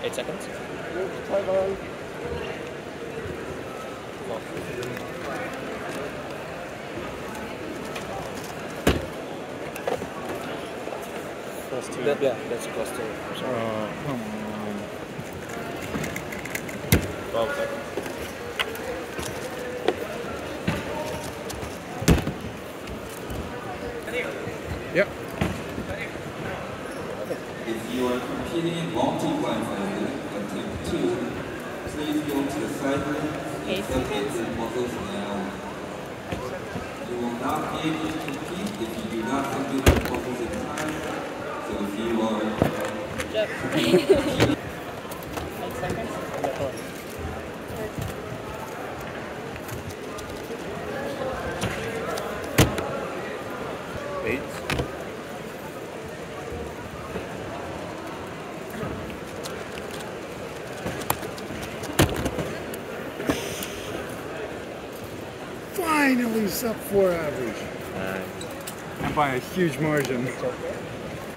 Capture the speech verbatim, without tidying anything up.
Eight seconds. Time on. Plus two. That, yeah, that's plus two. I'm sorry. Oh, come on. Twelve seconds. Yep. If you are competing in multi-blindfolded, attempt two, please go to the sideline and submit your puzzles now. You will not be able to compete if you do not submit your puzzles in time. So if you are... Eight seconds? Eight. Finally sub four average. Nine. And by a huge margin.